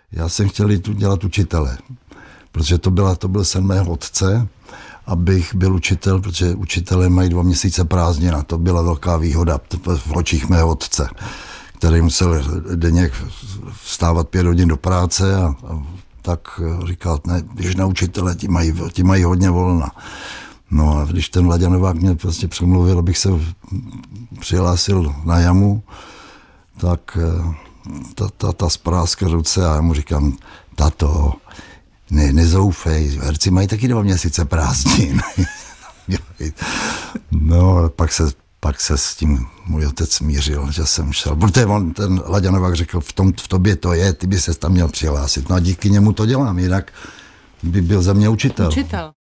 Já jsem chtěl jít dělat učitele, protože to byl sen mého otce, abych byl učitel, protože učitelé mají 2 měsíce prázdnin a to byla velká výhoda v očích mého otce, který musel denně vstávat 5 hodin do práce a tak říkal, ne, když na učitele, ti mají hodně volna. No a když ten Láďa Novák mě prostě přemluvil, abych se přihlásil na jamu, tak ta správská ruce a já mu říkám, tato, nezoufej, herci mají taky 2 měsíce prázdnin. No, pak se s tím můj otec smířil, že jsem šel, protože ten Láďa Novák řekl, v tobě to je, ty by ses tam měl přihlásit. No a díky němu to dělám, jinak by byl za mě učitel.